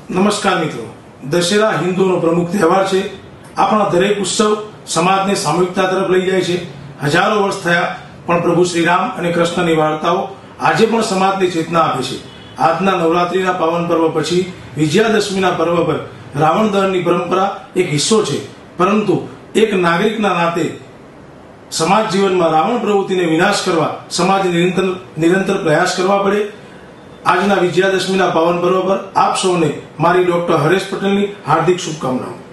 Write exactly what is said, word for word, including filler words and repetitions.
નમસ્કાર મિત્રો, દશેરા હિન્દુઓનો પ્રમુખ તહેવાર છે। આપણા દરેક ઉત્સવ સમાજને સામૂહિકતા તરફ લઈ જાય છે। હજારો વર્ષ થયા પણ પ્રભુ શ્રી રામ અને કૃષ્ણની વાર્તાઓ આજે પણ સમાજની ચેતના આપે છે। આજના નવરાત્રીના પાવન પર્વ પછી વિજયાદશમીના પર્વ પર રાવણ દહનની પરંપરા એક હિસ્સો છે, પરંતુ એક નાગરિકના નાતે સમાજ જીવનમાં રાવણ પ્રવૃત્તિને વિનાશ કરવા સમાજ નિરંતર નિરંતર પ્રયાસ કરવા પડે। આજના વિજયાદશમીના પાવન પર્વ પર આપ સૌને મારી ડોક્ટર હરેશ પટેલની હાર્દિક શુભકામનાઓ।